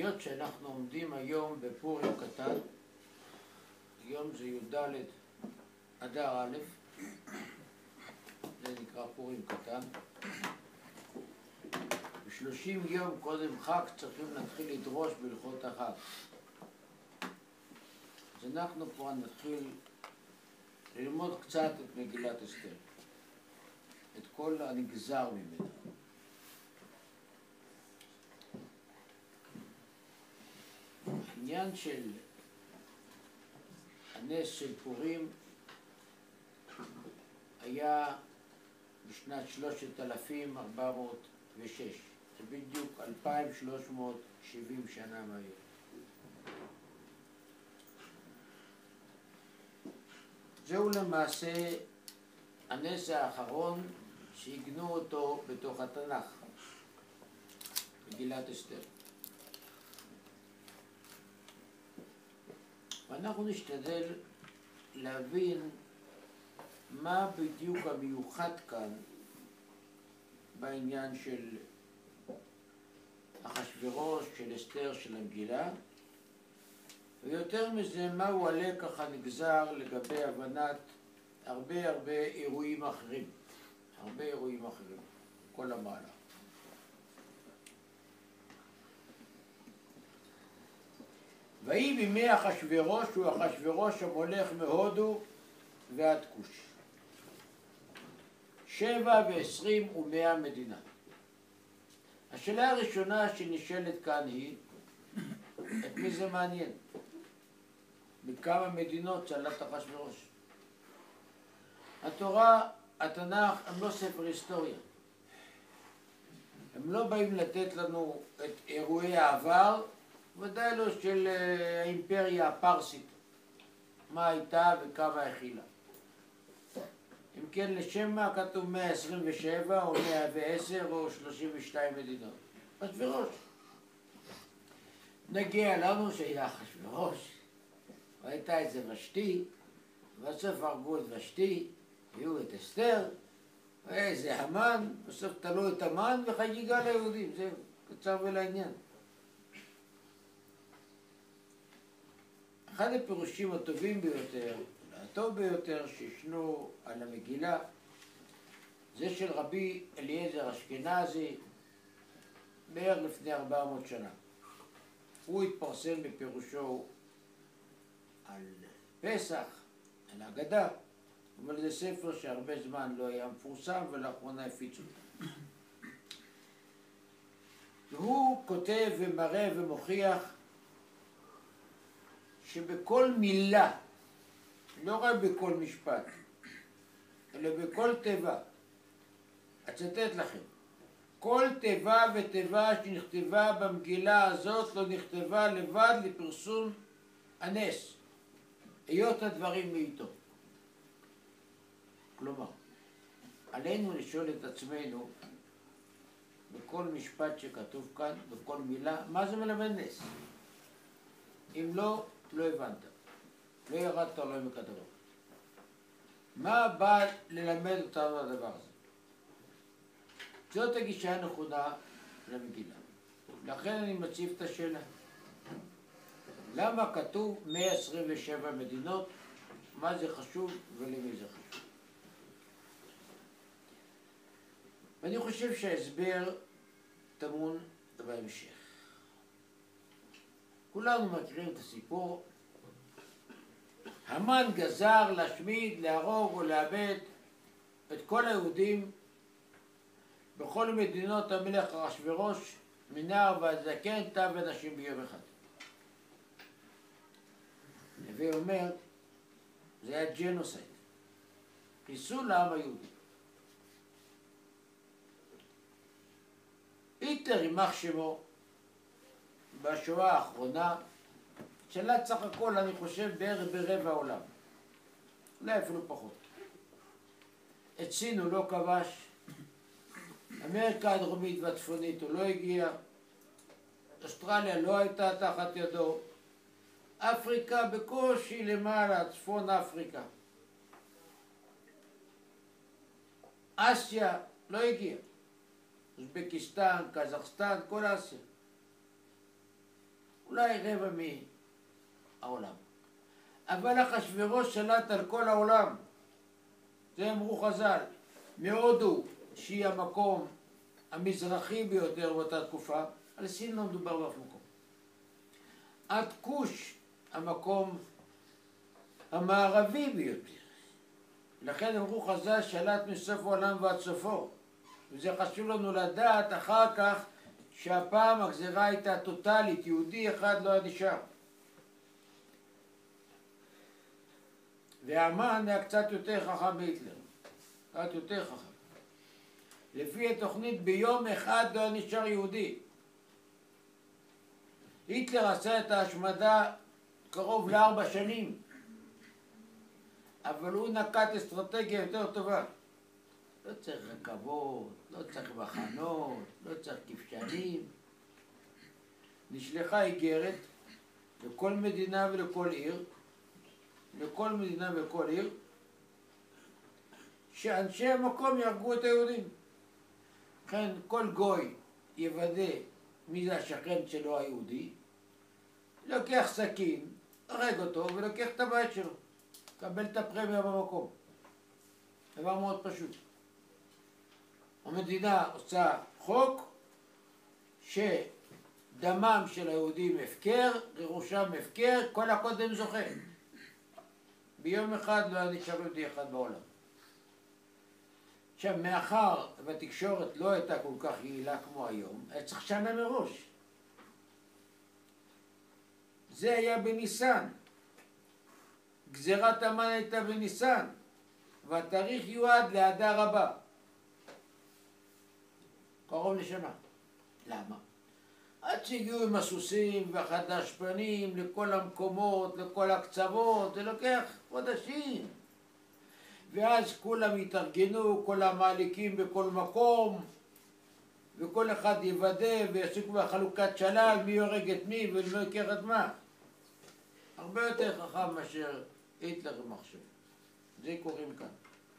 היות שאנחנו עומדים היום בפורים קטן, היום זה י"ד אדר א', זה נקרא פורים קטן, ו30 יום קודם חג צריכים להתחיל לדרוש בהלכות החג. אז אנחנו כבר נתחיל ללמוד קצת את מגילת אסתר, את כל הנגזר ממנה. העניין של הנס של פורים היה בשנת 3406, זה בדיוק 2370 שנה מהיום. זהו למעשה הנס האחרון שעיגנו אותו בתוך התנ"ך, מגילת אסתר. ואנחנו נשתדל להבין מה בדיוק המיוחד כאן בעניין של אחשוורוש, של אסתר, של המגילה, ויותר מזה מהו הלקח הנגזר לגבי הבנת הרבה אירועים אחרים, כל המעלה. ויהי בימי אחשוורוש, הוא אחשוורוש המולך מהודו ועד כוש, 27 מדינה. השאלה הראשונה שנשאלת כאן היא, את מי זה מעניין? בכמה מדינות שלט אחשוורוש? התורה, התנ"ך, הם לא ספר היסטוריה. הם לא באים לתת לנו את אירועי העבר, ודאי לא של האימפריה הפרסית, מה הייתה וכמה הכילה. אם כן, לשם מה כתוב 127 או 110 או 32 מדינות? אחשוורוש. נגיע לנו שהיה אחשוורוש, והייתה איזה ושתי, ובסוף הרגו את ושתי, היו את אסתר, ואיזה המן, בסוף תלו את המן וחגיגה ליהודים. זהו, קצר ולעניין. אחד הפירושים הטובים ביותר, הטוב ביותר שישנו על המגילה, זה של רבי אליעזר אשכנזי, בערך לפני 400 שנה. הוא התפרסם בפירושו על פסח, על ההגדה, אבל זה ספר שהרבה זמן לא היה מפורסם ולאחרונה הפיצו. והוא כותב ומראה ומוכיח שבכל מילה, לא רק בכל משפט, אלא בכל תיבה, אצטט לכם, כל תיבה ותיבה שנכתבה במגילה הזאת לא נכתבה לבד לפרסום הנס, היות הדברים מאיתו. כלומר, עלינו לשאול את עצמנו, בכל משפט שכתוב כאן, בכל מילה, מה זה מלמד נס? אם לא, לא הבנת, לא ירדת לא מקדרו. מה בא ללמד אותנו הדבר הזה? זאת הגישה הנכונה למגילה. לכן אני מציב את השאלה. למה כתוב 127 מדינות? מה זה חשוב ולמי זה חשוב? ואני חושב שההסבר טמון בהמשך. כולנו מכירים את הסיפור. המן גזר להשמיד, להרוג או לאבד את כל היהודים בכל מדינות המלך אחשוורוש, מנער ועד זקן, טף ונשים ביום אחד. הנביא אומר, זה היה ג'נוסייד, חיסול לעם היהודי. היטלר, יימח שמו, בשואה האחרונה, שלט סך הכל, אני חושב, בערך ברבע העולם. אולי אפילו פחות. את סין הוא לא כבש, אמריקה הדרומית והצפונית הוא לא הגיע, אוסטרליה לא הייתה תחת ידו, אפריקה בקושי למעלה, צפון אפריקה. אסיה לא הגיע. אוזבקיסטן, קזחסטן, כל אסיה. אולי רבע מהעולם. אבל אחשוורוש שלט על כל העולם. זה אמרו חז"ל. מהודו, שהיא המקום המזרחי ביותר באותה תקופה, על סין לא מדובר באף מקום. עד כוש, המקום המערבי ביותר. לכן אמרו חז"ל שלט מסוף העולם ועד סופו. וזה חשוב לנו לדעת אחר כך שהפעם הגזירה הייתה טוטלית, יהודי אחד לא היה נשאר. והמן היה קצת יותר חכם מהיטלר. קצת יותר חכם. לפי התוכנית ביום אחד לא היה נשאר יהודי. היטלר עשה את ההשמדה קרוב ל4 שנים. אבל הוא נקט אסטרטגיה יותר טובה. לא צריך רכבות, לא צריך מחנות, לא צריך כבשנים. נשלחה איגרת לכל מדינה ולכל עיר, לכל מדינה ולכל עיר, שאנשי המקום יהרגו את היהודים. לכן כל גוי יוודא מי זה השכן שלו היהודי, לוקח סכין, הרג אותו ולוקח את הבית שלו. קבל את הפרמיה במקום. דבר מאוד פשוט. המדינה עושה חוק שדמם של היהודים הפקר, גירושם הפקר, כל הקודם זוכה. ביום אחד לא היה נשאר יהודי אחד בעולם. עכשיו, מאחר והתקשורת לא הייתה כל כך יעילה כמו היום, היה צריך שנה מראש. זה היה בניסן. גזירת המן הייתה בניסן, והתאריך יועד לאדר הבא. קרוב לשנה. למה? עד שהגיעו עם הסוסים והחדשפנים לכל המקומות, לכל הקצוות, זה לוקח חודשים. ואז כולם התארגנו, כל המעליקים בכל מקום, וכל אחד יוודא ויעסוק בחלוקת שלל, מי יורג את מי ומי ייקח את מה. הרבה יותר חכם מאשר היטלר במחשב. זה קוראים כאן.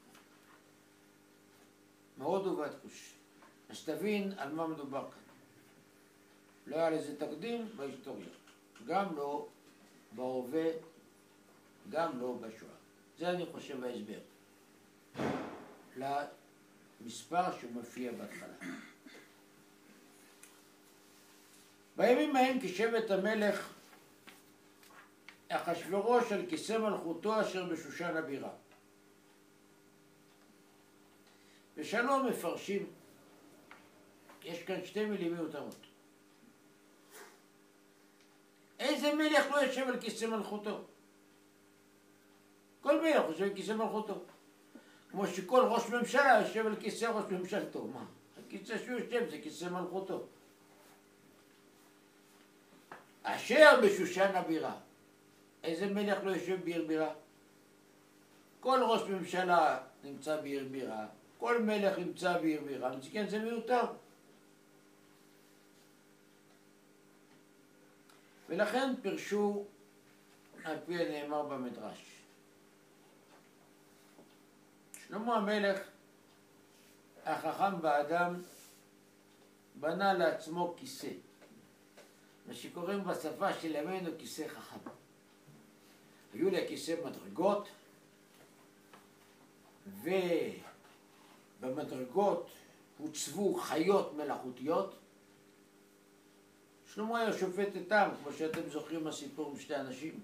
מהודו ועד כוש. אז תבין על מה מדובר כאן. לא היה לזה תקדים בהיסטוריה. גם לא בהווה, גם לא בשואה. זה אני חושב ההסבר. למספר שמופיע בהתחלה. בימים ההם כשבט המלך אחשוורוש על כיסא מלכותו אשר בשושן הבירה. ושלום מפרשים, יש כאן 2 מילים מיותרות. איזה מלך לא יושב על כיסא מלכותו? כל מלך יושב על כיסא מלכותו. כמו שכל ראש ממשלה יושב על כיסא ראש ממשלתו. מה? הכיסא שהוא יושב זה כיסא מלכותו. אשר בשושן הבירה. איזה מלך לא יושב בעיר בירה? כל ראש ממשלה נמצא בעיר בירה, כל מלך נמצא בעיר בירה, כן, זה מיותר. ולכן פרשו על פי הנאמר במדרש. שלמה המלך, החכם באדם, בנה לעצמו כיסא. מה שקוראים בשפה של ימינו כיסא חכם. היו לכיסא מדרגות, ובמדרגות הוצבו חיות מלאכותיות. שלמה היה שופט איתם, כמו שאתם זוכרים מהסיפור עם 2 אנשים.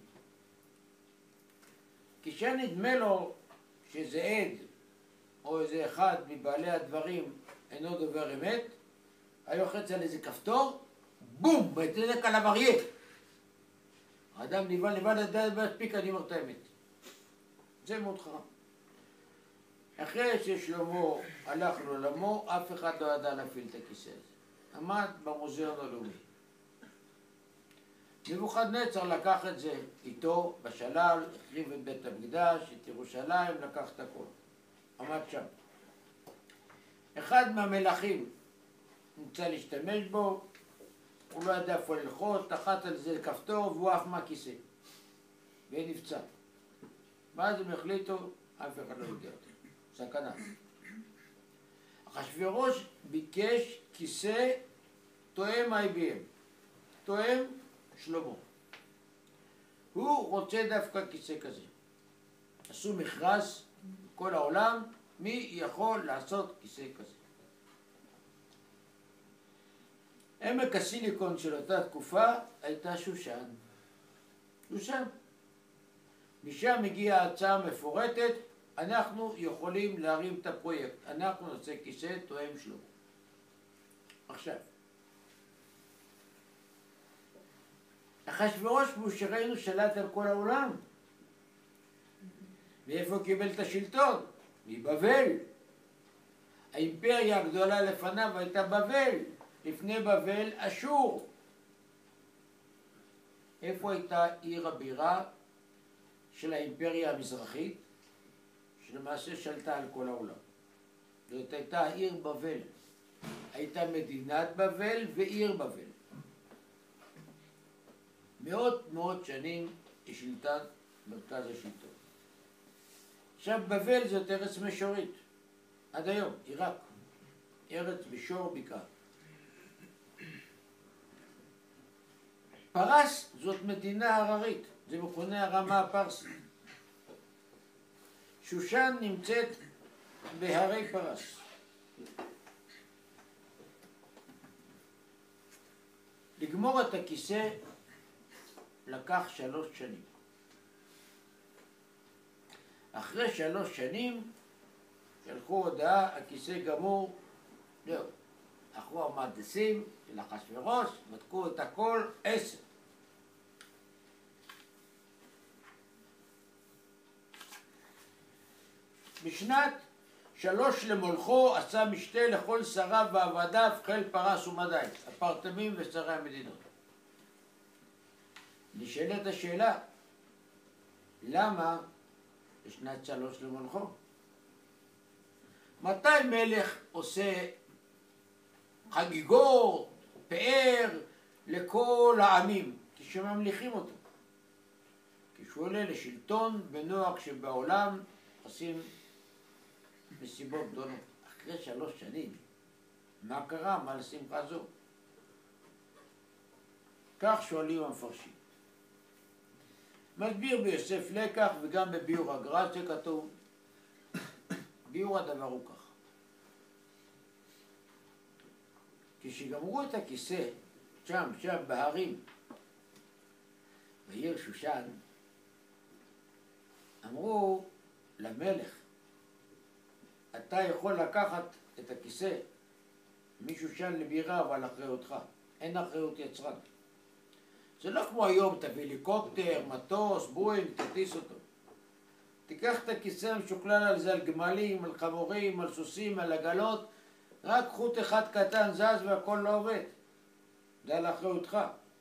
כשנדמה לו שזה עד, או איזה אחד מבעלי הדברים אינו דובר אמת, היה לוחץ על איזה כפתור, בום, ותדלק עליו אריה. האדם לבד לדעת בהספיק, אני אומר את האמת. זה מאוד חכם. אחרי ששלמה הלך לעולמו, אף אחד לא ידע להפעיל את הכיסא הזה. עמד במוזיאון הלאומי. נבוכדנצר לקח את זה איתו בשלל, החריב את בית המקדש, את ירושלים, לקח את הכל. עמד שם. אחד מהמלכים נמצא להשתמש בו, הוא לא ידע איפה ללחוץ, תחת על זה כפתור והוא עף מהכיסא. ונפצע. ואז הם החליטו, אף אחד לא יודע אותו. סכנה. אחשוורוש ביקש כיסא תואם IBM. תואם שלמה. הוא רוצה דווקא כיסא כזה. עשו מכרז בכל העולם, מי יכול לעשות כיסא כזה. עמק הסיליקון של אותה תקופה הייתה שושן. שושן. משם הגיעה הצעה מפורטת, אנחנו יכולים להרים את הפרויקט. אנחנו נעשה כיסא תואם שלמה. עכשיו, אחשוורוש, שראינו, שלט על כל העולם. מאיפה הוא קיבל את השלטון? מבבל. האימפריה הגדולה לפניו הייתה בבל. לפני בבל, אשור. איפה הייתה עיר הבירה של האימפריה המזרחית, שלמעשה שלטה על כל העולם? זאת הייתה העיר בבל. הייתה מדינת בבל ועיר בבל. מאות שנים היא שלטה מרכז השלטון. עכשיו, בבל זאת ארץ משורית. עד היום, עיראק. ארץ בשור בקעה. פרס זאת מדינה הררית. זה מכונה הרמה הפרסית. שושן נמצאת בהרי פרס. לגמור את הכיסא לקח 3 שנים. אחרי 3 שנים שלחו הודעה, הכיסא גמור, זהו. הלכו המהנדסים של אחשוורוש, בדקו את הכל, 10. בשנת 3 למולכו עשה משתה לכל שריו ועבדיו, חיל פרס ומדי, הפרטמים ושרי המדינות. נשאלת השאלה, למה בשנת 3 למולכו? מתי מלך עושה חגיגות, פאר לכל העמים? כשממליכים אותו. כשהוא עולה לשלטון בנוהג שבעולם עושים מסיבות גדולות. אחרי 3 שנים, מה קרה? מה לשמחה זו? כך שואלים המפרשים. מסביר ביוסף לקח וגם בביאור הגר"א שכתוב. ביאור הדבר הוא כך. כשגמרו את הכיסא, שם בהרים, בעיר שושן, אמרו למלך, אתה יכול לקחת את הכיסא משושן לבירה, אבל אחריותך. אין אחריות יצרן. זה לא כמו היום, תביא הליקופטר, מטוס, בואינג, תטיס אותו. תיקח את הכיסא המשוקלל על זה, על גמלים, על חמורים, על סוסים, על עגלות, רק חוט אחד קטן זז והכל לא עובד. זה על אחריותך.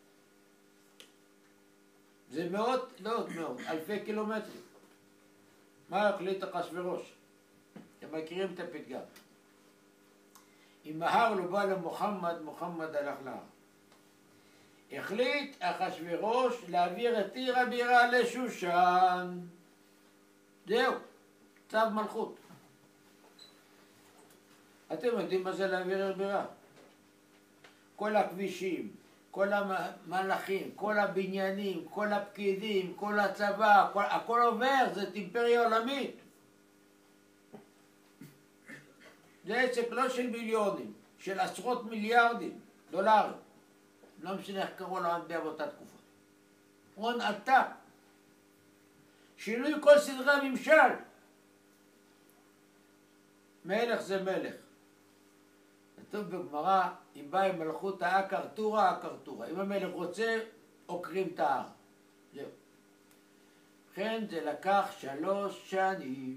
זה אלפי קילומטרים. מה החליט אחשוורוש? אתם מכירים את הפתגם. אם ההר לא בא למוחמד, מוחמד הלך להר. החליט אחשוורוש להעביר את עיר הבירה לשושן. זהו, צו מלכות. אתם יודעים מה זה להעביר עיר בירה? כל הכבישים, כל המלאכים, כל הבניינים, כל הפקידים, כל הצבא, הכל עובר, זאת אימפריה עולמית. זה עסק לא של מיליונים, של עשרות מיליארדים דולרים. לא משנה איך קראו למטבע באותה תקופה. הון עתק. שינוי כל סדרי הממשל. מלך זה מלך. כתוב בגמרא, אם בא עם מלכות האקרטורה, אקרטורה. אם המלך רוצה, עוקרים את ההר. זהו. לכן זה לקח 3 שנים.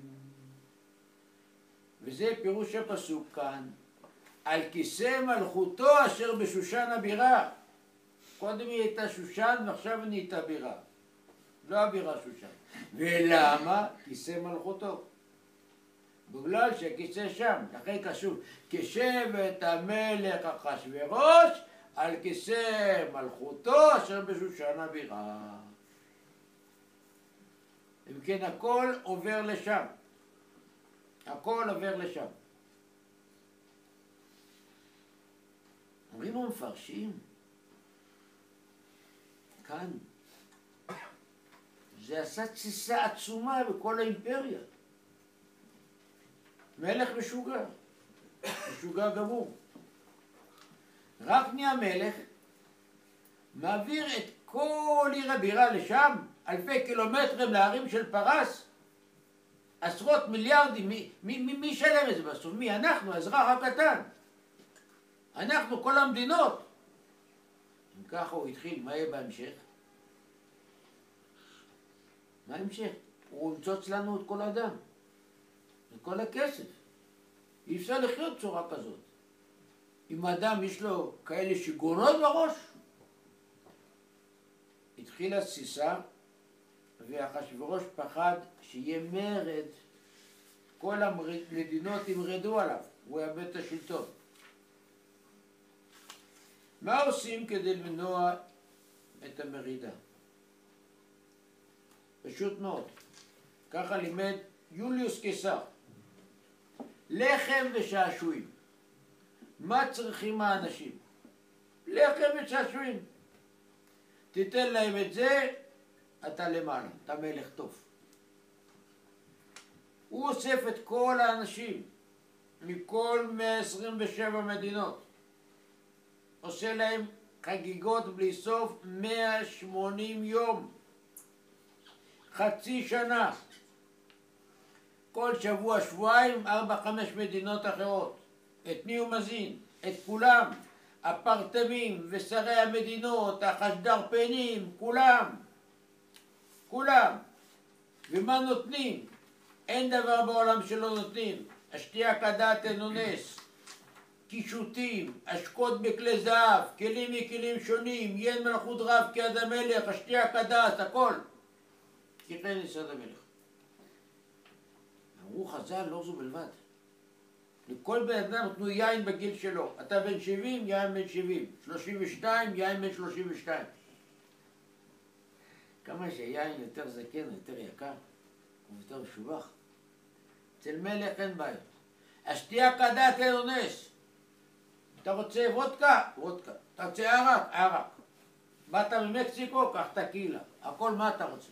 וזה פירוש הפסוק כאן. על כיסא מלכותו אשר בשושן הבירה. קודם היא הייתה שושן ועכשיו היא נהייתה בירה. לא הבירה שושן. ולמה? כיסא מלכותו. בגלל שהכיסא שם, לכן כתוב, כשבט המלך אחשוורוש על כיסא מלכותו אשר בשושן הבירה. אם כן, הכל עובר לשם. הכל עובר לשם. אומרים המפרשים, כאן זה עשה תסיסה עצומה בכל האימפריה. מלך משוגע, משוגע גמור. רק נהיה מלך, מעביר את כל עיר הבירה לשם, אלפי קילומטרים לערים של פרס, עשרות מיליארדים. מי ישלם את זה בסוף? מי? אנחנו, האזרח הקטן. אנחנו, כל המדינות. אם ככה הוא התחיל, מה יהיה בהמשך? מה ההמשך? הוא ימצוץ לנו את כל האדם, את כל הכסף. אי אפשר לחיות צורה כזאת. אם האדם יש לו כאלה שיגעונות בראש, התחילה תסיסה, ואחשוורוש פחד שיהיה מרד, כל המדינות ימרדו עליו, הוא יאבד את השלטון. מה עושים כדי למנוע את המרידה? פשוט מאוד. ככה לימד יוליוס קיסר. לחם ושעשועים. מה צריכים האנשים? לחם ושעשועים. תיתן להם את זה, אתה למעלה, אתה מלך טוב. הוא אוסף את כל האנשים מכל 127 מדינות. עושה להם חגיגות בלי סוף 180 יום. חצי שנה. כל שבוע, שבועיים, 4-5 מדינות אחרות. את מי הוא מזין? את כולם. הפרטמים ושרי המדינות, החשדרפנים, כולם. כולם. ומה נותנים? אין דבר בעולם שלא נותנים. השתייה כדעת אינו נס. קישוטים, השקות בכלי זהב, כלים מכלים שונים, יין מלכות רב כיד המלך, השתייה כדעת, הכל. כי כן יסד המלך. אמרו חז"ל, לא זו בלבד. לכל בן אדם נתנו יין בגיל שלו. אתה בן 70, יין בן 70. 32, יין בן 32. כמה שיין יותר זקן, יותר יקר, הוא יותר משובח. אצל מלך אין בעיה. השתייה כדעת אין אונס. אתה רוצה וודקה? וודקה. אתה רוצה ערק? ערק. באת ממקסיקו? קח טקילה. הכל מה אתה רוצה.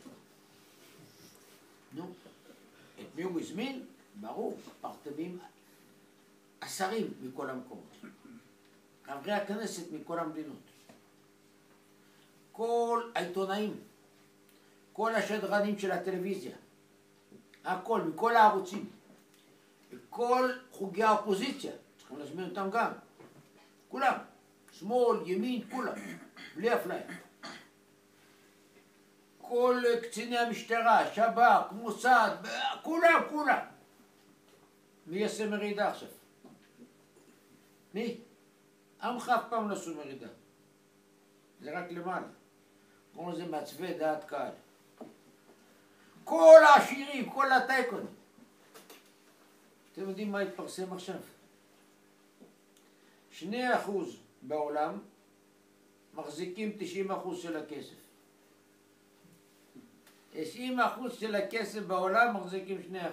נו, את מי הוא הזמין? ברור, פרטמים השרים מכל המקומות. חברי הכנסת מכל המדינות. כל העיתונאים, כל השדרנים של הטלוויזיה, הכל, מכל הערוצים, כל חוגי האופוזיציה, צריכים להזמין אותם גם. כולם, שמאל, ימין, כולם, בלי אפליה. כל קציני המשטרה, שב"כ, מוסד, כולם, כולם. מי יעשה מרידה עכשיו? מי? עמך אף פעם לא עשו מרידה. זה רק למעלה. כמו זה מעצבי דעת קהל. כל העשירים, כל הטייקונים. אתם יודעים מה התפרסם עכשיו? 2% בעולם מחזיקים 90% של הכסף. 90% של הכסף בעולם מחזיקים 2%.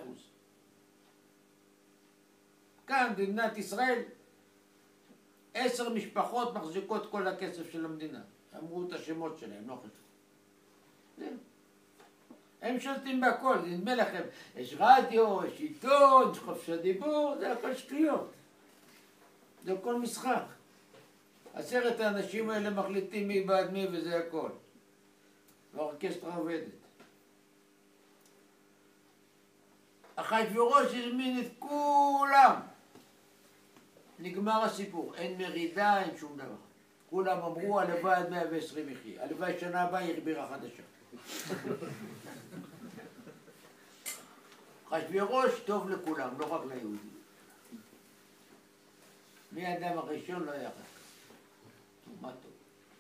כאן במדינת ישראל 10 משפחות מחזיקות כל הכסף של המדינה. אמרו את השמות שלהם, לא חשוב. הם שולטים בהכל, נדמה לכם, יש רדיו, יש עיתון, יש חופש הדיבור, זה הכל שטויות. זה הכל משחק. 10 האנשים האלה מחליטים מי בעד מי וזה הכל. והאורקסטרה עובדת. אחשוורוש הזמין את כולם. נגמר הסיפור, אין מרידה, אין שום דבר. כולם אמרו, הלוואי עד 120 יחיה. הלוואי שנה הבאה יהיה בירה חדשה. אחשוורוש טוב לכולם, לא רק ליהודים. מי האדם הראשון לא היה חשוב. מה טוב.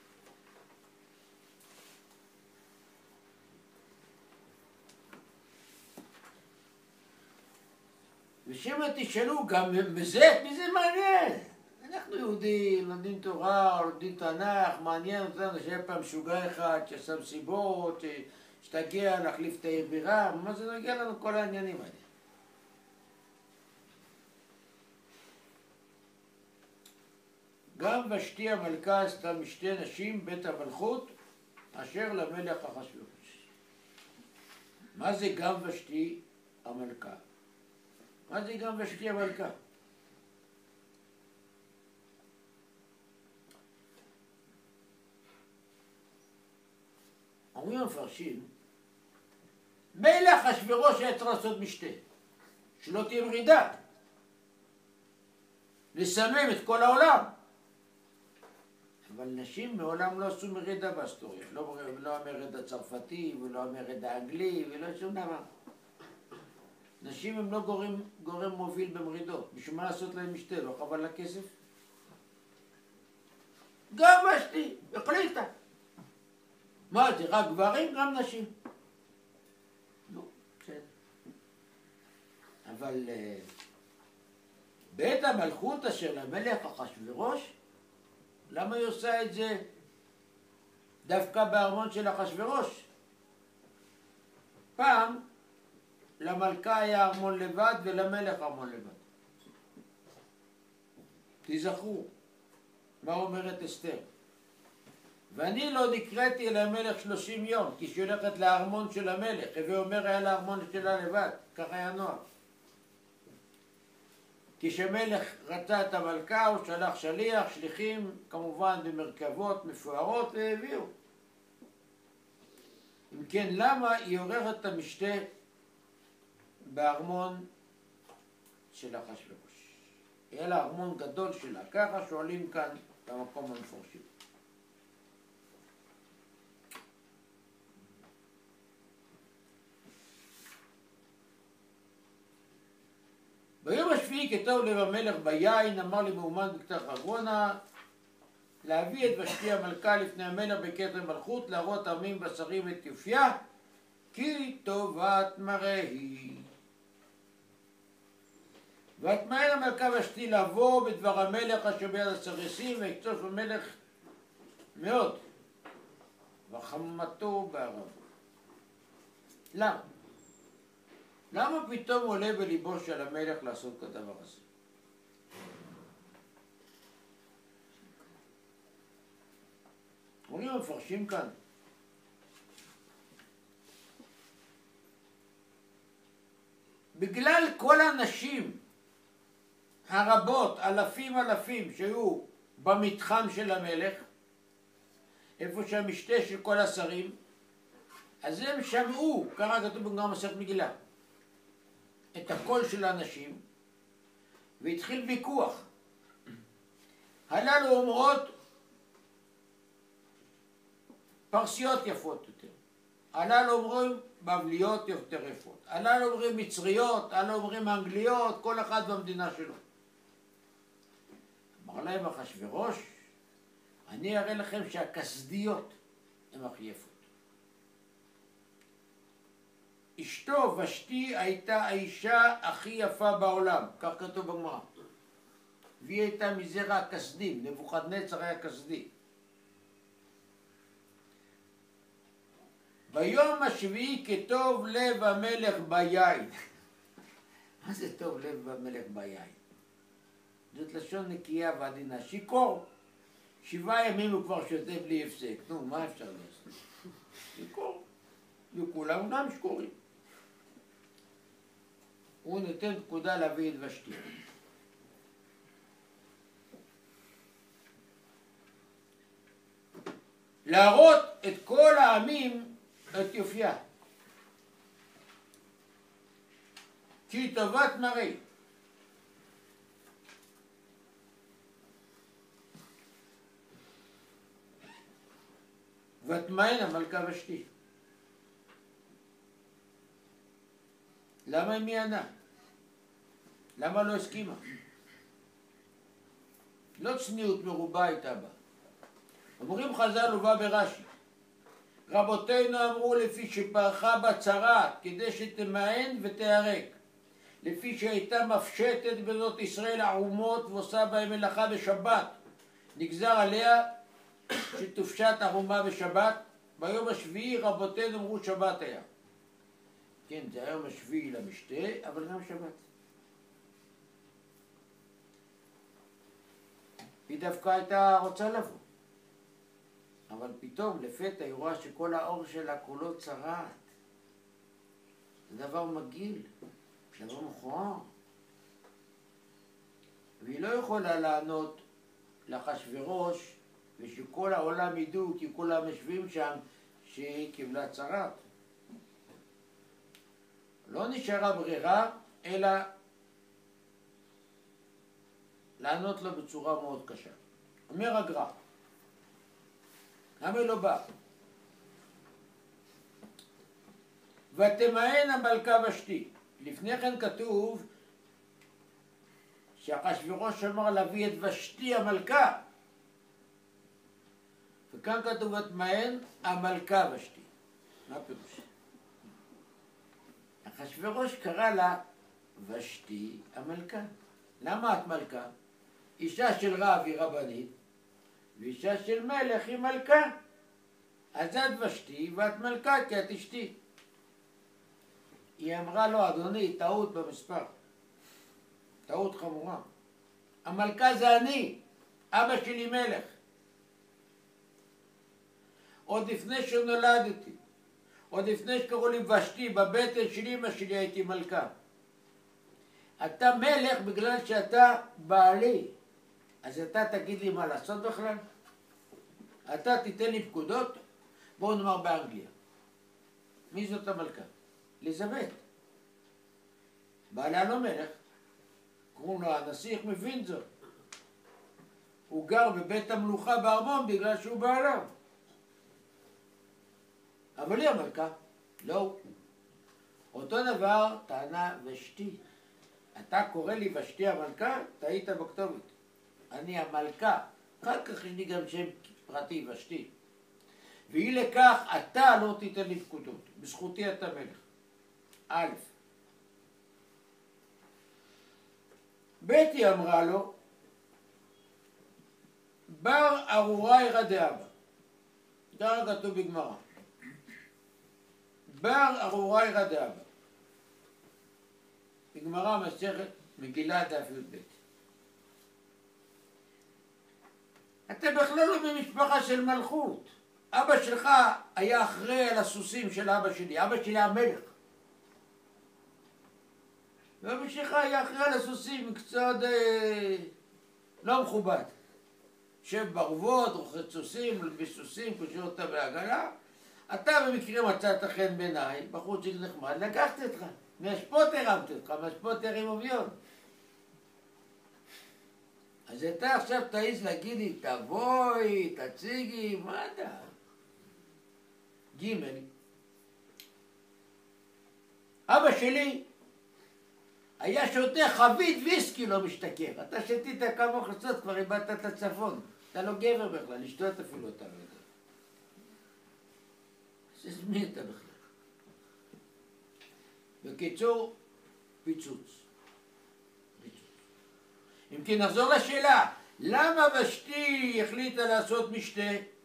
ושמה תשאלו גם בזה, מי זה מעניין? אנחנו יהודים, לומדים תורה, לומדים תנ"ך, מעניין אותנו שהיה פעם משוגע אחד שעשה מסיבות, שתגיע להחליף את העיר בירה, מה זה נגיע לנו כל העניינים האלה? גם ושתי המלכה עשתה משתי נשים בית המלכות, אשר למלך אחשוורוש. מה זה גם ושתי המלכה? מה זה גם ושתי המלכה? אומרים המפרשים, מילא אחשוורוש היה צריך לעשות משתה, שלא תהיה מרידה, לסמם את כל העולם. אבל נשים מעולם לא עשו מרידה בהיסטוריה, לא המרד הצרפתי ולא המרד האנגלי ולא שום דבר. נשים הם לא גורם מוביל במרידות, בשביל מה לעשות להם משתה, לא חבל לכסף? גם ושתי, החליטה. מה זה, רק גברים? גם נשים. לא, בסדר. אבל בית המלכות אשר למלך אחשוורוש, למה היא עושה את זה דווקא בארמון של אחשוורוש? פעם למלכה היה ארמון לבד ולמלך ארמון לבד. תזכרו מה אומרת אסתר. ואני לא נקראתי אל המלך 30 יום, כי שהיא הולכת לארמון של המלך, ואומר היה לארמון שלה לבד, ככה היה נוער. כשמלך רצה את המלכה, הוא שלח שליח, שליחים, כמובן במרכבות מפוארות, והביאו. אם כן, למה היא עוררת את המשתה בארמון של אחשוורוש? היה לה ארמון גדול שלה, ככה שואלים כאן במקום המפורשים. ביום השביעי כתוב לב המלך ביין, אמר לי מאומן בכתר חרבונה, להביא את ושתי המלכה לפני המלך בכתר מלכות, להראות עמים בשרים את יופייה, כי טובת מראה היא. ותמהר המלכה ושתי לבוא בדבר המלך אשר ביד הסרסים, ויקצוף המלך מאוד, וחמתו בערב. למה? למה פתאום עולה בליבו של המלך לעשות את הדבר הזה? אומרים המפרשים כאן, בגלל כל הנשים הרבות, אלפים שהיו במתחם של המלך, איפה שהמשתה של כל השרים, אז הם שמעו, ככה כתוב בגמרא מסכת מגילה, את הקול של האנשים, והתחיל ויכוח. הללו אומרות פרסיות יפות יותר, הללו אומרים בבליות יותר יפות, הללו אומרים מצריות, הללו אומרים אנגליות, כל אחד במדינה שלו. אמר להם אחשוורוש, אני אראה לכם שהכסדיות הן הכי יפות. אשתו ושתי הייתה האישה הכי יפה בעולם, כך כתוב בגמרא. והיא הייתה מזרע הכסדים, נבוכדנצר היה כסדי. ביום השביעי כטוב לב המלך ביין. מה זה טוב לב המלך ביין? זאת לשון נקייה ועדינה, שיכור. 7 ימים הוא כבר שותה בלי הפסק. נו, מה אפשר לעשות? שיכור. וכולם גם שקורים. הוא נותן פקודה להביא את ושתי. להראות את כל העמים את יופייה. כי טובת מראה. ותמהן המלכה ושתי. למה היא מיענה? למה לא הסכימה? לא צניעות מרובה הייתה בה. אומרים חז"ל ובא ברש"י, רבותינו אמרו לפי שפרחה בצרה כדי שתמהן ותיהרג, לפי שהייתה מפשטת בנות ישראל ערומות ועושה בהם מלאכה בשבת, נגזר עליה שתופשט ערומה בשבת. ביום השביעי רבותינו אמרו שבת היה. כן, זה היום השביעי למשתה, אבל גם שבת. היא דווקא הייתה רוצה לבוא. אבל פתאום לפתע היא רואה שכל האור שלה כולו צרעת. זה דבר מגעיל, דבר מכוער. והיא לא יכולה לענות לאחשוורוש ושכל העולם ידעו, כי כולם יושבים שם, שהיא קיבלה צרת. לא נשארה ברירה, אלא לענות לו בצורה מאוד קשה. אומר הגר"א, למה היא לא באה? ותמאן המלכה ושתי. לפני כן כתוב שאחשוורוש אמר להביא את ושתי המלכה. וכאן כתוב ותמאן המלכה ושתי. מה פירוש? אחשוורוש קרא לה ושתי המלכה. למה את מלכה? אישה של רב היא רבנית, ואישה של מלך היא מלכה. אז את ושתי ואת מלכה כי את אשתי. היא אמרה לו, אדוני, טעות במספר. טעות חמורה. המלכה זה אני, אבא שלי מלך. עוד לפני שנולדתי, עוד לפני שקראו לי ושתי, בבטן של אמא שלי הייתי מלכה. אתה מלך בגלל שאתה בעלי. אז אתה תגיד לי מה לעשות בכלל? אתה תיתן לי פקודות? בואו נאמר באנגליה. מי זאת המלכה? אליזבת. בעלה לא מלך. קוראים לו הנסיך מווינזור. הוא גר בבית המלוכה בארמון בגלל שהוא בעלה. אבל היא המלכה. לא. אותו דבר טענה ושתי. אתה קורא לי ושתי המלכה, טעית בכתובת. אני המלכה. אחר כך יש לי גם שם פרטי, ושתי. והיא לכך, אתה לא תיתן לי פקודות. בזכותי אתה מלך. א'. ב' היא אמרה לו, בר ארורי רדאבה. ככה כתוב בגמרא. בר ארורי רדאבה. בגמרא מסכת מגילת דף י"ב. אתה בכלל לא במשפחה של מלכות. אבא שלך היה אחראי על הסוסים של אבא שלי. אבא שלי המלך. ואבא שלך היה אחראי על הסוסים, קצת לא מכובד. יושב ברוות, רוחץ סוסים, מלביש סוסים, קושר אותה בעגלה. אתה במקרה מצאת חן בעיניי, בחוץ שלי נחמד, לקחתי אותך. מהשפוטר הרמתי אותך, מהשפוטר עם אביון. אז אתה עכשיו תעיז להגיד לי, תבואי, תציגי, מה אתה? ג' אבא שלי היה שותה חבית ויסקי לא משתכר. אתה שתית כמה חצות, כבר איבדת את הצפון. אתה לא גבר בכלל, לשתות אפילו אתה לא יודע. אז מי אתה בכלל? בקיצור, פיצוץ. אם כי נחזור לשאלה, למה ושתי החליטה לעשות משתה?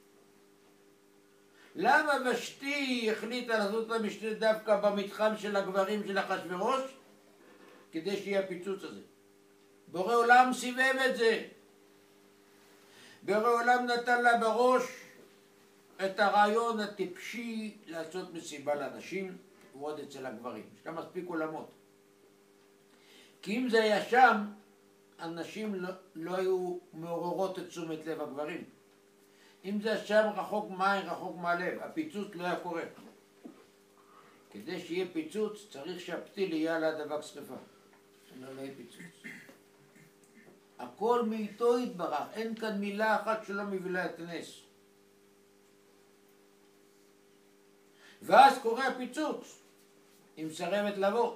למה ושתי החליטה לעשות את המשתה דווקא במתחם של הגברים של אחשוורוש? כדי שיהיה הפיצוץ הזה. בורא עולם סיבב את זה. בורא עולם נתן לה בראש את הרעיון הטיפשי לעשות מסיבה לאנשים, ועוד אצל הגברים. יש לה מספיק עולמות. כי אם זה היה שם, הנשים לא היו מעוררות את תשומת לב הגברים. אם זה שם רחוק מהעין, רחוק מהלב, הפיצוץ לא היה קורה. כדי שיהיה פיצוץ צריך שהפתיל יהיה על הדבק שריפה. לא יהיה פיצוץ. הכל מאיתו יתברך, אין כאן מילה אחת שלא מבילה את הנס. ואז קורה הפיצוץ, היא מסרבת לבוא.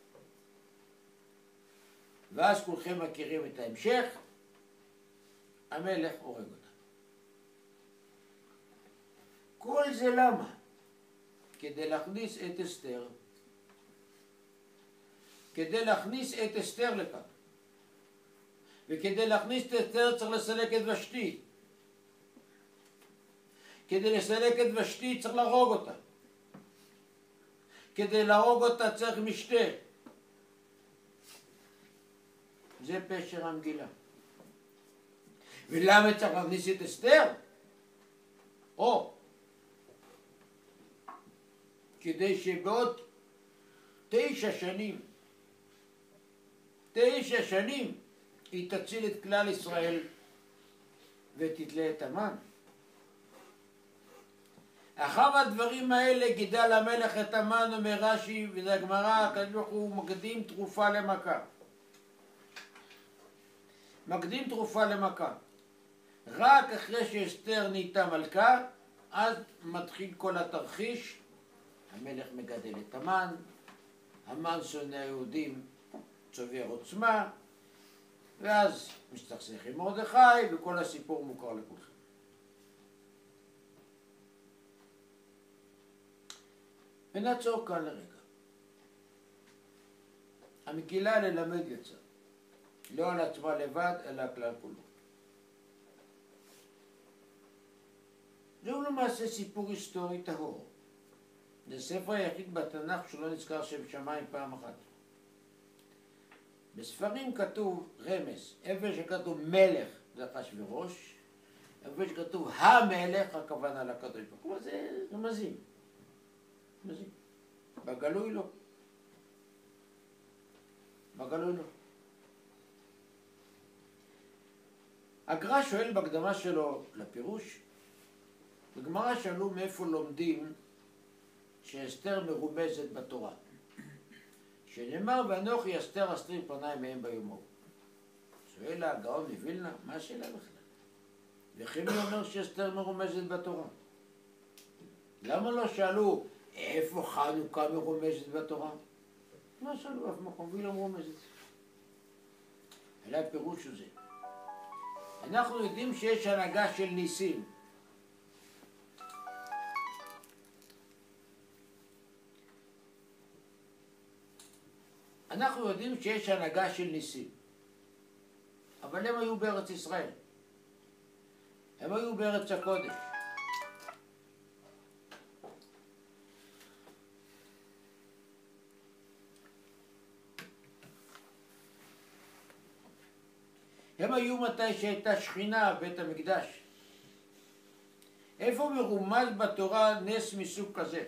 ואז כולכם מכירים את ההמשך, המלך הורג אותה. כל זה למה? כדי להכניס את אסתר. כדי להכניס את אסתר לכאן. וכדי להכניס את אסתר צריך לסלק את ושתי. כדי לסלק את ושתי צריך להרוג אותה. כדי להרוג אותה צריך משתה. זה פשר המגילה. ולמה צריך להכניס את אסתר? או כדי שבעוד 9 שנים היא תציל את כלל ישראל ותתלה את המן. אחר הדברים האלה גידל המלך את המן, אומר רש"י, וזה הגמרא, הקדוש ברוך הוא מקדים תרופה למכה. מקדים תרופה למכה. רק אחרי שאסתר נהייתה מלכה, אז מתחיל כל התרחיש. המלך מגדל את המן, המן שונא היהודים צובר עוצמה, ואז מסתכסך עם מרדכי, וכל הסיפור מוכר לכולכם. ונעצור כאן לרגע. המגילה ללמד יצא, לא על עצמה לבד, אלא הכלל כולו. זהו למעשה סיפור היסטורי טהור. זה הספר היחיד בתנ"ך שלא נזכר שם שמיים פעם אחת. בספרים כתוב רמז, איפה שכתוב מלך זה אחשוורוש, איפה שכתוב המלך הכוונה לקדוש ברוך הוא, זה רמזים. רמזים. בגלוי לא. בגלוי לא. הגר"א שואל בהקדמה שלו לפירוש, בגמרא שאלו מאיפה לומדים שאסתר מרומזת בתורה. שנאמר ואנוכי אסתר אסתיר פניי מהם ביום ההוא. שואל הגאון מווילנה, מה השאלה בכלל? וכי מי אומר שאסתר מרומזת בתורה? למה לא שאלו איפה חנוכה מרומזת בתורה? מה שאלו אף מקום והיא לא מרומזת. אלא הפירוש הזה. אנחנו יודעים שיש הנהגה של ניסים. אנחנו יודעים שיש הנהגה של ניסים, אבל הם היו בארץ ישראל, הם היו בארץ הקודש. הם היו מתי שהייתה שכינה בית המקדש. איפה מרומז בתורה נס מסוג כזה?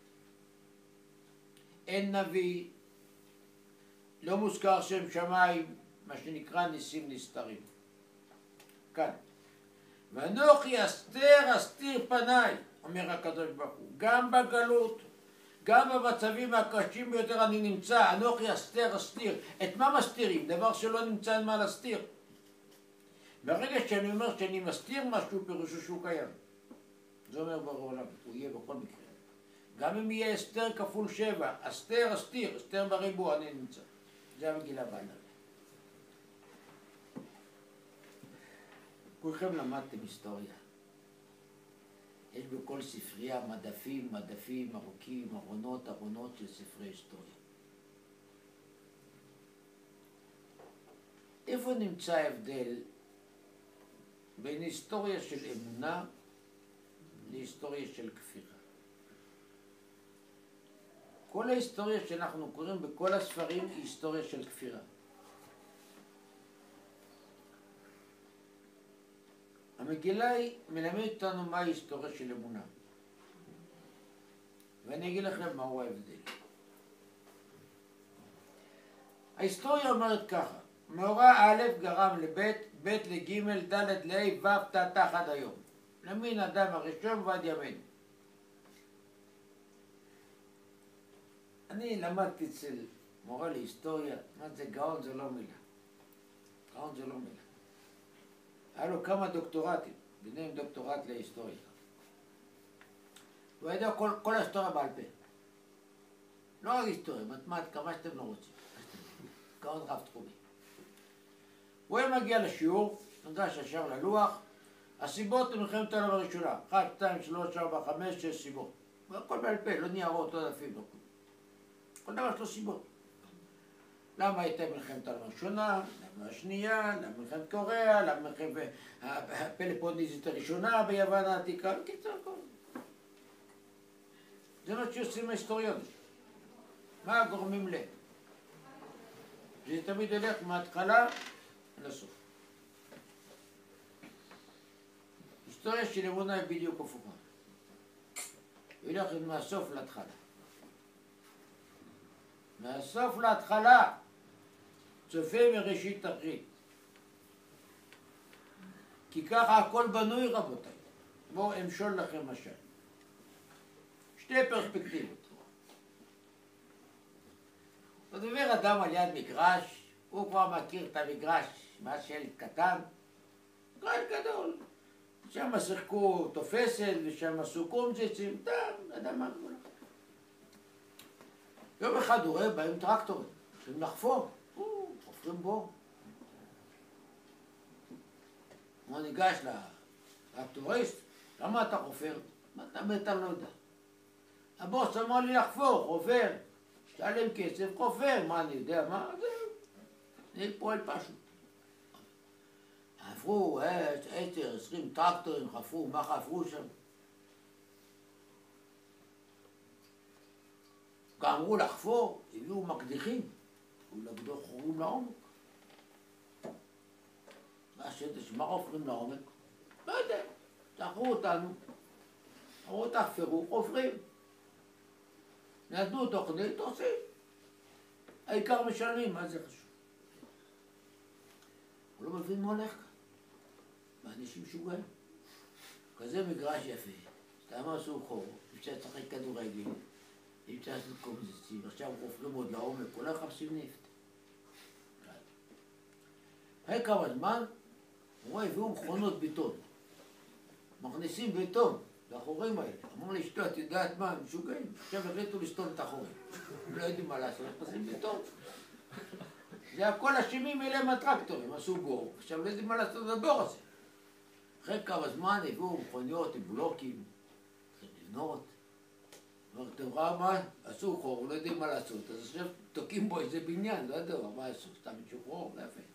אין נביא, לא מוזכר שם שמיים, מה שנקרא ניסים נסתרים. כאן. ואנוכי אסתר אסתיר פניי, אומר הקדוש ברוך הוא, גם בגלות, גם במצבים הקשים ביותר אני נמצא, אנוכי אסתר אסתיר. את מה מסתירים? דבר שלא נמצא אין מה להסתיר. ברגע שאני אומר שאני מסתיר משהו, פירושו שהוא קיים. זה אומר בעולם, הוא יהיה בכל מקרה. גם אם יהיה אסתר כפול 7, אסתר אסתיר, אסתר בריבוע אני נמצא. זה המגילה בענן. כולכם למדתם היסטוריה. יש בכל ספרייה מדפים ארוכים, ארונות של ספרי היסטוריה. איפה נמצא ההבדל בין היסטוריה של אמונה להיסטוריה של כפירה? כל ההיסטוריה שאנחנו קוראים בכל הספרים היא היסטוריה של כפירה. המגילה היא מלמדת אותנו מה ההיסטוריה של אמונה. ואני אגיד לכם מהו ההבדל. ההיסטוריה אומרת ככה, מאורע א' גרם לב', ב' לג', ד' לה', ו' ת' עד היום. למין אדם הראשון ועד ימינו. אני למדתי אצל מורה להיסטוריה, מה זה גאון זה לא מילה. גאון זה לא מילה. היה לו כמה דוקטורטים, ביניהם דוקטורט להיסטוריה. הוא ידע כל ההיסטוריה בעל פה. לא רק היסטוריה, מתמטיקה, מה שאתם לא רוצים. גאון רב תחומי. הוא היה מגיע לשיעור, נגש ישר ללוח, הסיבות למלחמת העולם הראשונה, 1, 2, 3, 4, 5, 6 סיבות. הכל בעל פה, לא ניירות, לא דפים, לא כלום. כל דבר יש לו סיבות. למה הייתה מלחמת העולם הראשונה, למה השנייה, למה מלחמת קוריאה, למה מלחמת הפלופוניסית הראשונה ביוון העתיקה, קיצור הכל. זה מה שעושים ההיסטוריונים. מה הגורמים ל? זה תמיד הולך מההתחלה לסוף. היסטוריה של אמונה היא בדיוק הפוכה. היא הולכת מהסוף להתחלה. מהסוף להתחלה. צופה מראשית תכלית. כי ככה הכל בנוי, רבותיי. בואו אמשול לכם משל. שתי פרספקטיבות. עוד עובר אדם על יד מגרש, הוא כבר מכיר את המגרש, מה שילד קטן, מגרש גדול. שם שיחקו תופסת ושם עשו קומצצים, אדמה גדולה. יום אחד הוא רואה בהם טרקטורים, צריכים לחפור, חופרים בור. הוא ניגש לטרקטוריסט, למה אתה חופר? מה אתה בטח לא יודע. הבוס אמר לי לחפור, חופר, שלם כסף, חופר, מה אני יודע, מה זה? אני פועל פשוט. חפרו 10-20 טרקטורים, חפרו, מה חפרו שם? גמרו לחפור, הביאו מקדיחים, חורים לעומק. מה חופרים לעומק? לא יודע, תחרו אותנו, אמרו תחפרו, חופרים. נתנו תוכנית, עושים. העיקר משלמים, מה זה חשוב? הוא לא מבין מה הולך כאן. ואנשים משוגעים. כזה מגרש יפה, סתם עשו חור, אפשר לשחק כדורגל, אפשר לעשות קומזיצים, עכשיו חופרים עוד לעומק, כולם מחפשים נפט. אחרי כמה זמן, הוא רואה, הביאו מכונות בטון. מכניסים בטון לחורים האלה. אמרו לאשתו, את יודעת מה, הם משוגעים. עכשיו החליטו לסתום את החורים. הם לא יודעים מה לעשות, מכניסים בטון. זה הכל אשמים אליהם הטרקטורים, עשו בור. עכשיו לא יודעים מה לעשות בבור הזה. אחרי כמה זמן הביאו מכוניות עם בלוקים, לבנות. אתם רואה מה? עשו חור, לא יודעים מה לעשות. אז עכשיו תוקים בו איזה בניין, לא יודע מה עשו, סתם משוחרור, לא יפה.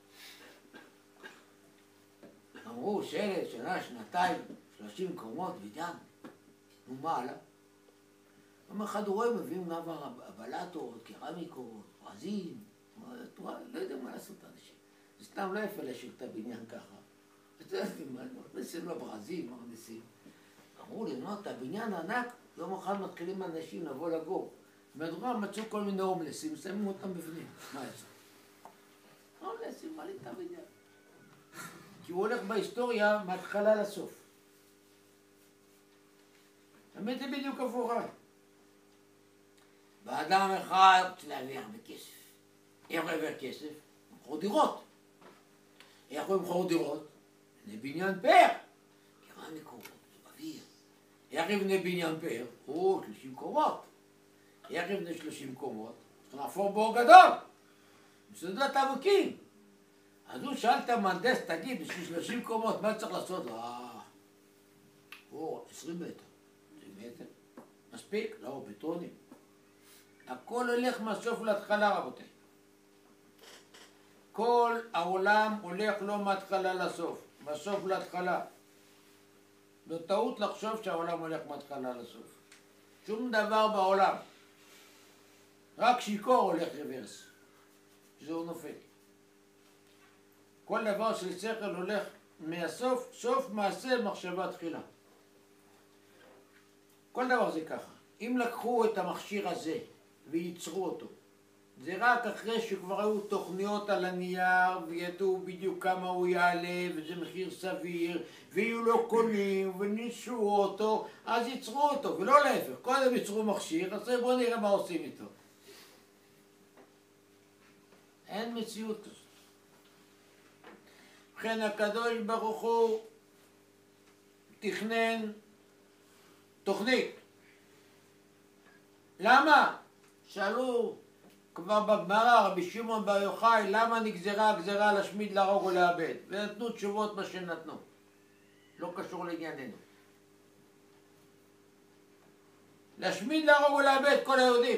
אמרו שלט, שנה, שנתיים, 30 קומות, בניין. נו מה הלאה? יום אחד הוא רואה, מביאים גם בלטות, קרמיקות, ברזים, לא יודע מה לעשות אנשים. זה סתם לא יפה להשאיר את הבניין ככה. מכניסים לו ברזים, מכניסים. אמרו לי, את הבניין הענק, יום אחד מתחילים אנשים לבוא לגור. מדרום מצאו כל מיני הומלסים, שמים אותם בפנים. מה יעשו? הומלסים, מה לי את הבניין? כי הוא הולך בהיסטוריה מההתחלה לסוף. האמת זה בדיוק הפוכה. באדם אחד רוצה להביא הרבה כסף. איך הוא יביא כסף? מכור דירות. איך הוא מכור דירות? בנה בניין פאר. קרמיקות, אוויר. איך יבנה בניין פאר? 30 קומות. איך יבנה 30 קומות? צריך לחפור בור גדול. מסודות עמוקים. אז הוא שאל את המהנדס, תגיד, בשביל 30 קומות, מה צריך לעשות? 20 מטר. 20 מטר? מספיק? לא, בטונים. הכל הולך מהסוף להתחלה, רבותיי. כל העולם הולך לא מההתחלה לסוף, מהסוף להתחלה. לא טעות לחשוב שהעולם הולך מההתחלה לסוף. שום דבר בעולם. רק שיקור הולך רוורס. זהו נופל. כל דבר של שכל הולך מהסוף, סוף מעשה מחשבה תחילה. כל דבר זה ככה. אם לקחו את המכשיר הזה וייצרו אותו, זה רק אחרי שכבר היו תוכניות על הנייר וידעו בדיוק כמה הוא יעלה וזה מחיר סביר ויהיו לו קונים וניסו אותו, אז ייצרו אותו, ולא להפך. קודם ייצרו מכשיר, אז בואו נראה מה עושים איתו. אין מציאות כזאת. לכן הקדוש ברוך הוא תכנן תוכנית. למה? שאלו כבר בגמרא רבי שמעון בר יוחאי, למה נגזרה הגזרה להשמיד, להרוג ולאבד? ונתנו תשובות מה שנתנו. לא קשור לענייננו. להשמיד, להרוג ולאבד כל היהודים.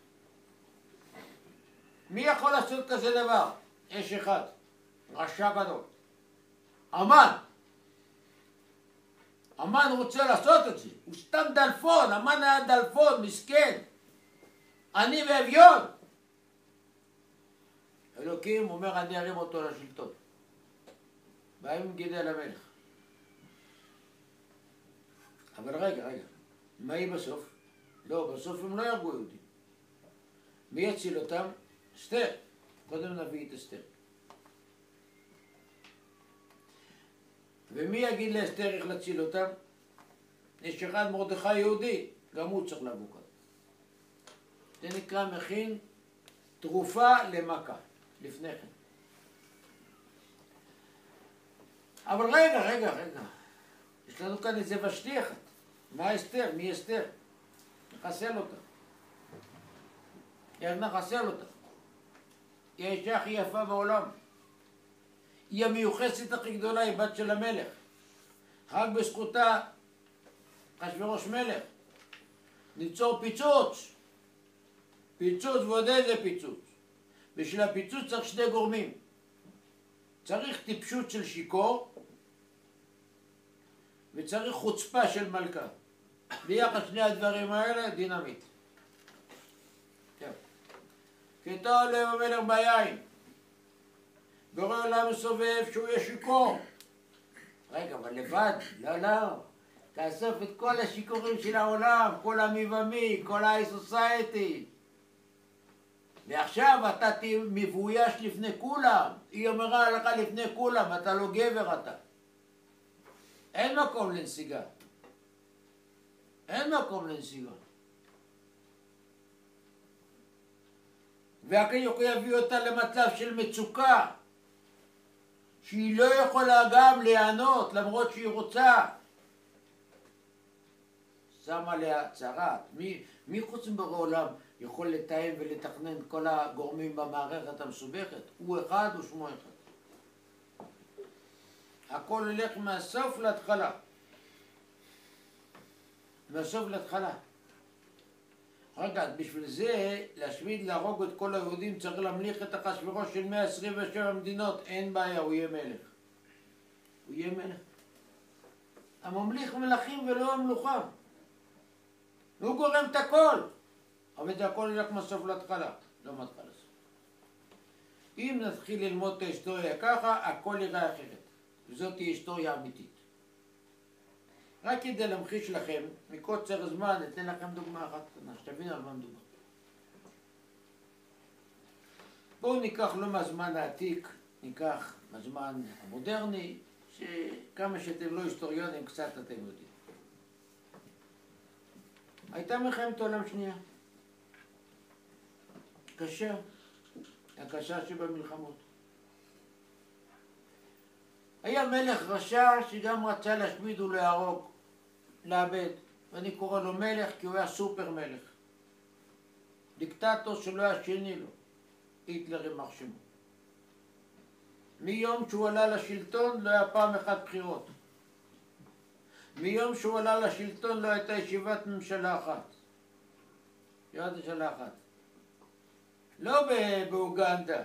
מי יכול לעשות כזה דבר? יש אחד, רשע גדול. המן. המן רוצה לעשות את זה. הוא סתם דלפון, המן היה דלפון, מסכן. אני ואביון. אלוקים אומר, אני ארים אותו לשלטון. באים גידל המלך. אבל רגע, מה יהיה בסוף? לא, בסוף הם לא יהרגו יהודים. מי יציל אותם? אסתר. קודם נביא את אסתר. ומי יגיד לאסתר איך להציל אותם? יש אחד מרדכי יהודי, גם הוא צריך לבוא כאן. זה נקרא מכין תרופה למכה, לפני כן. אבל רגע. יש לנו כאן איזה ושתי אחד. מה אסתר? מי אסתר? נחסל אותה. איך נחסל אותה? היא האישה הכי יפה בעולם. היא המיוחסת הכי גדולה, היא בת של המלך. רק בזכותה אחשוורוש מלך. ניצור פיצוץ. פיצוץ ועוד איזה פיצוץ. בשביל הפיצוץ צריך שני גורמים. צריך טיפשות של שיכור וצריך חוצפה של מלכה. ביחד שני הדברים האלה דינמיט. כיתה לב המלך ביין. בורא עולם מסובב שהוא יהיה שיכור. רגע, אבל לבד? לא. תאסוף את כל השיכורים של העולם, כל המי ומי, כל ה-society. ועכשיו אתה תהיה מבויש לפני כולם. היא אומרה לך לפני כולם, אתה לא גבר אתה. אין מקום לנסיגה. והקדוש יביא אותה למצב של מצוקה, שהיא לא יכולה גם להיענות למרות שהיא רוצה. שמה לה צרת. מי חוץ מבורא עולם יכול לתאם ולתכנן כל הגורמים במערכת המסובכת? הוא אחד ושמו אחד. הכל הולך מהסוף להתחלה. רגע, בשביל זה, להשמיד, להרוג את כל היהודים, צריך להמליך את אחשוורוש של 127 מדינות. אין בעיה, הוא יהיה מלך. הממליך מלכים ולא המלוכה. הוא גורם את הכל. אבל זה הכל רק מסוף להתחלה, לא מהתחלה. אם נתחיל ללמוד את ההיסטוריה ככה, הכל יראה אחרת. וזאת היא היסטוריה אמיתית. רק כדי להמחיש לכם, מקוצר זמן, אתן לכם דוגמה אחת קטנה, שתבין על מה מדובר. בואו ניקח לא מהזמן העתיק, ניקח מהזמן המודרני, שכמה שאתם לא היסטוריונים, קצת אתם יודעים. הייתה מלחמת העולם שנייה. הקשה שבמלחמות. היה מלך רשע שגם רצה להשמיד ולהרוג, לאבד. ואני קורא לו מלך כי הוא היה סופר מלך. דיקטטור שלא היה שני לו. היטלר יימח שמו. מיום שהוא עלה לשלטון לא היה פעם אחת בחירות. מיום שהוא עלה לשלטון לא הייתה ישיבת ממשלה אחת. לא באוגנדה.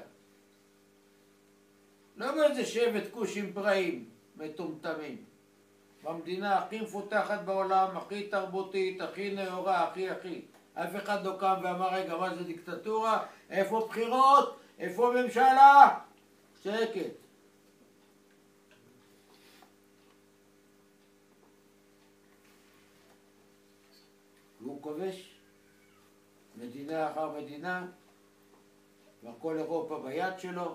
לא באיזה שבט כושים פראים מטומטמים. במדינה הכי מפותחת בעולם, הכי תרבותית, הכי נאורה, הכי. אף אחד לא קם ואמר, רגע, מה זה דיקטטורה? איפה בחירות? איפה ממשלה? שקט. והוא כובש מדינה אחר מדינה, וכל אירופה ביד שלו,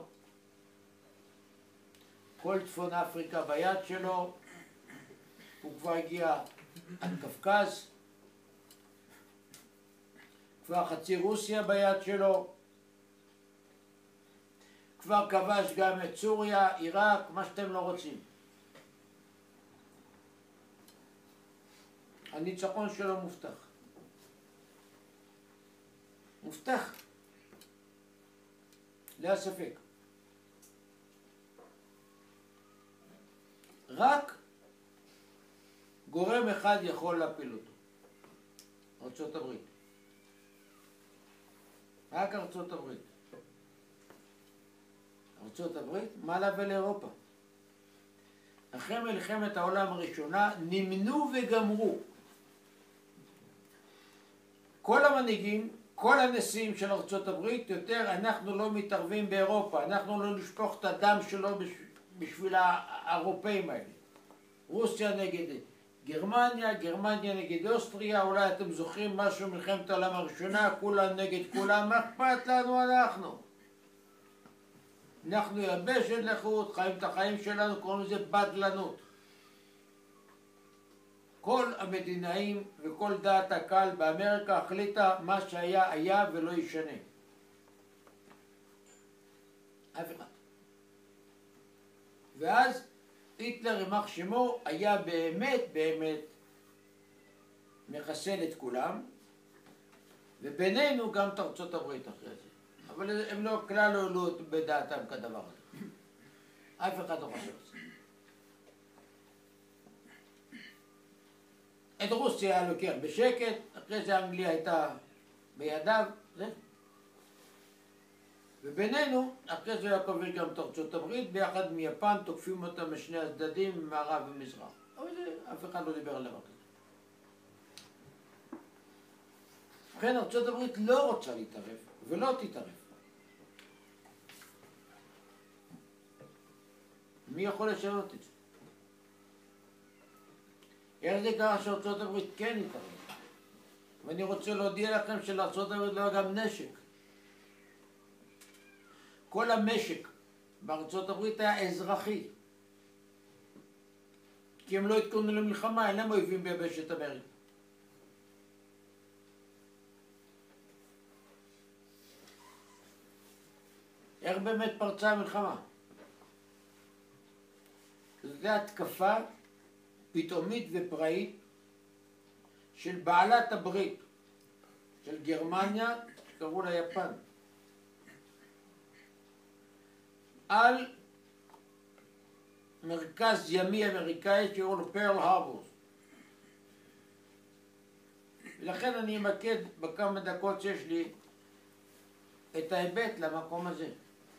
כל צפון אפריקה ביד שלו, הוא כבר הגיע עד קפקז, כבר חצי רוסיה ביד שלו, כבר כבש גם את סוריה, עיראק, מה שאתם לא רוצים. הניצחון שלו מובטח. לא ספק. רק גורם אחד יכול להפיל אותו. ארצות הברית. רק ארצות הברית. ארצות הברית, מה לה ולאירופה? אחרי מלחמת העולם הראשונה נמנו וגמרו. כל המנהיגים, כל הנשיאים של ארצות הברית, יותר אנחנו לא מתערבים באירופה, אנחנו לא נשפוך את הדם שלו בשביל האירופאים האלה. רוסיה נגד גרמניה נגד אוסטריה, אולי אתם זוכרים משהו מלחמת העולם הראשונה, כולם נגד כולם, מה אכפת לנו אנחנו יבשת לחוד, חיים את החיים שלנו, קוראים לזה בדלנות. כל המדינאים וכל דעת הקהל באמריקה החליטה מה שהיה היה ולא ישנה. אף אחד. ואז היטלר יימח שמו היה באמת מחסל את כולם, ובינינו גם את ארצות הברית אחרי זה. אבל הם לא, כלל לא העלו בדעתם כדבר הזה. אף אחד לא חושב את זה. את רוסיה היה לוקח בשקט, אחרי זה אנגליה הייתה בידיו, זה. ובינינו, אחרי זה היה קובל גם את ארצות הברית, ביחד מיפן תוקפים אותם משני הצדדים, ממערב ומזרח. אבל זה, אף אחד לא דיבר על דבר כזה. לכן ארצות הברית לא רוצה להתערב, ולא תתערב. מי יכול לשנות את זה? איך זה קרה שארצות הברית כן התערב? ואני רוצה להודיע לכם שלארצות הברית לא היה גם נשק. כל המשק בארצות הברית היה אזרחי. כי הם לא התכוננו למלחמה, אין להם אויבים ביבשת אמריקה. איך באמת פרצה המלחמה? זו התקפה פתאומית ופראית של בעלת הברית של גרמניה, שקראו לה יפן, על מרכז ימי אמריקאי שקראו לו פרל הרבור. ולכן אני אמקד בכמה דקות שיש לי את ההיבט למקום הזה.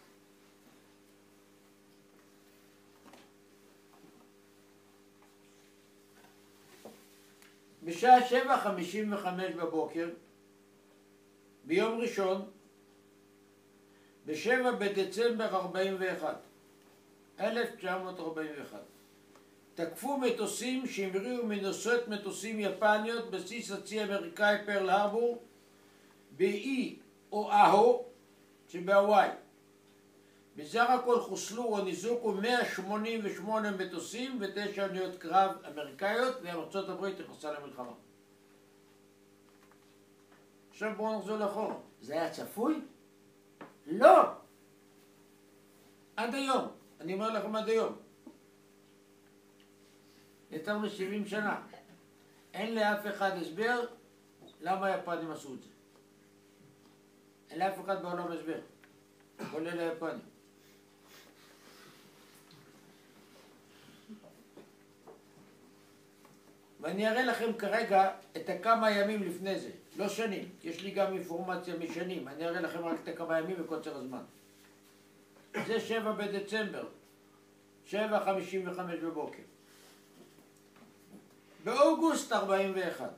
בשעה 7:55 בבוקר, ביום ראשון, ב-7 בדצמבר 1941, תקפו מטוסים שהמריאו מנוסעות מטוסים יפניות בסיס הצי האמריקאי פרל הרבור באי אוהו שבהוואי. בסך הכל חוסלו או ניזוקו 188 מטוסים ו9 אוניות קרב אמריקאיות, וארצות הברית נכנסה למלחמה. עכשיו בואו נחזור לאחור. זה היה צפוי? לא! עד היום. אני אומר לכם עד היום. יותר מ-70 שנה. אין לאף אחד הסבר למה היפנים עשו את זה. אין לאף אחד בעולם הסבר. כולל היפנים. ואני אראה לכם כרגע את הכמה ימים לפני זה, לא שנים, יש לי גם אינפורמציה משנים, אני אראה לכם רק את הכמה ימים בקוצר הזמן. זה 7 בדצמבר, 7:55 בבוקר. באוגוסט 41,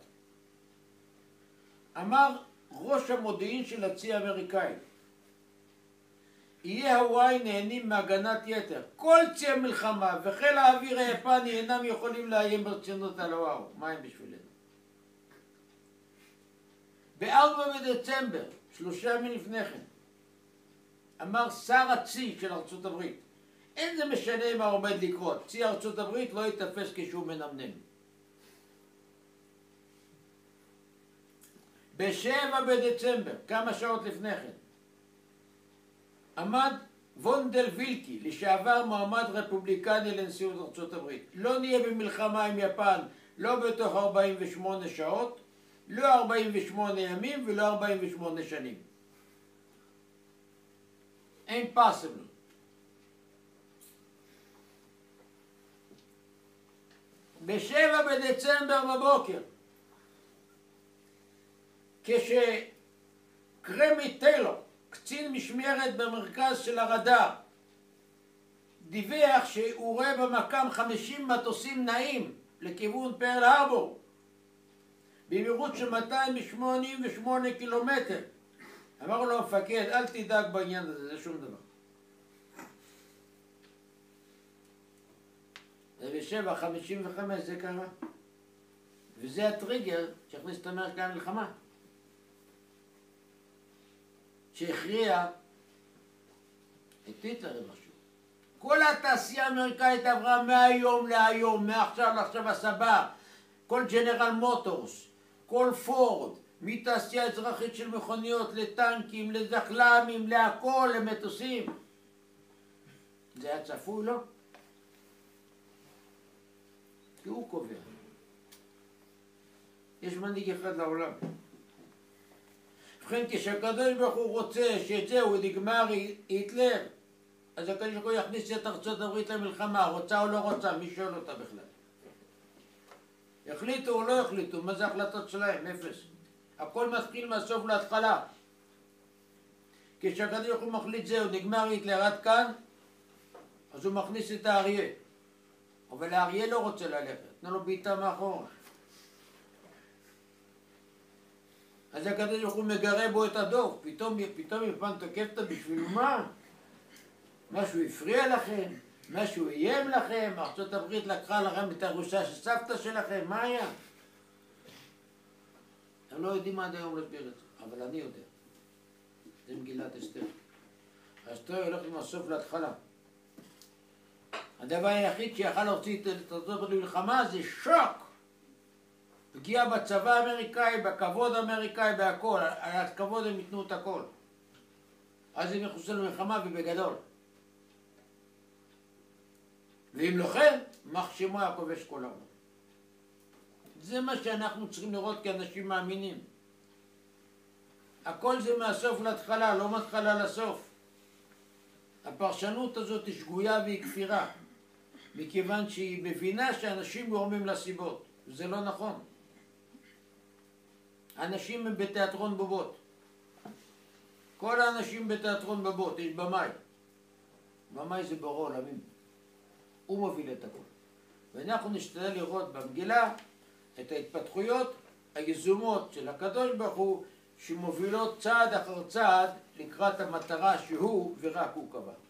אמר ראש המודיעין של הצי האמריקאי, איי הוואי נהנים מהגנת יתר. כל צי המלחמה וחיל האוויר היפני אינם יכולים לאיים ברצינות על הוואו. מה הם בשבילנו? ב-4 בדצמבר, 3 ימים לפני כן, אמר שר הצי של ארצות הברית, אין זה משנה מה עומד לקרות, צי ארצות הברית לא יתפס כשהוא מנמנם. ב-7 בדצמבר, כמה שעות לפני כן, עמד וונדל וילקי, לשעבר מועמד רפובליקני לנשיאות ארצות הברית. לא נהיה במלחמה עם יפן, לא בתוך 48 שעות, לא 48 ימים ולא 48 שנים. Impossible. ב-7 בדצמבר בבוקר, כשקרמי טיילור, קצין משמרת במרכז של הרדאר, דיווח שהוא רואה במקם 50 מטוסים נעים לכיוון פרל הרבור במהירות של 288 קילומטר. אמר לו המפקד, אל תדאג בעניין הזה, זה שום דבר. וב-7:55 זה קרה. וזה הטריגר שהכניס את אמריקה למלחמה. שהכריע את היטלר משהו. כל התעשייה האמריקאית עברה מהיום להיום, מעכשיו לעכשיו הסבא, כל ג'נרל מוטורס, כל פורד, מתעשייה אזרחית של מכוניות לטנקים, לזחלמים, להכל, למטוסים. זה היה צפוי, לא? כי הוא קובע. יש מנהיג אחד לעולם. ובכן, כשהקדוש ברוך הוא רוצה שזהו, נגמר היטלר, אז הקדוש ברוך הוא יכניס את ארצות הברית למלחמה, רוצה או לא רוצה, מי שואל אותה בכלל? יחליטו או לא יחליטו, מה זה החלטות שלהם? אפס. הכל מתחיל מהסוף להתחלה. כשהקדוש ברוך הוא מחליט זהו, נגמר היטלר עד כאן, אז הוא מכניס את האריה. אבל האריה לא רוצה ללכת, תנו לו בעיטה מאחורה. אז הקדוש ברוך הוא מגרה בו את הדוב, פתאום יפן תוקפת בשביל מה? משהו הפריע לכם? משהו איים לכם? ארצות הברית לקחה לכם את הירושה של סבתא שלכם? מה היה? הם לא יודעים עד היום להסביר את זה, אבל אני יודע. זה מגילת אסתר. אסתר הולך עם הסוף להתחלה. הדבר היחיד שיכל להוציא את ארצות הברית למלחמה זה שוק. פגיעה בצבא האמריקאי, בכבוד האמריקאי, בהכל. על הכבוד הם ייתנו את הכל. אז הם יכנסו למלחמה ובגדול. ואם לא כן, מחשמו הכובש כל העולם. זה מה שאנחנו צריכים לראות כאנשים מאמינים. הכל זה מהסוף להתחלה, לא מהתחלה לסוף. הפרשנות הזאת היא שגויה והיא כפירה, מכיוון שהיא מבינה שאנשים גורמים לסיבות. זה לא נכון. אנשים הם בתיאטרון בובות. כל האנשים בתיאטרון בובות, יש במאי. במאי זה בורא עולמים. הוא מוביל את הכל. ואנחנו נשתדל לראות במגילה את ההתפתחויות היזומות של הקדוש ברוך הוא, שמובילות צעד אחר צעד לקראת המטרה שהוא ורק הוא קבע.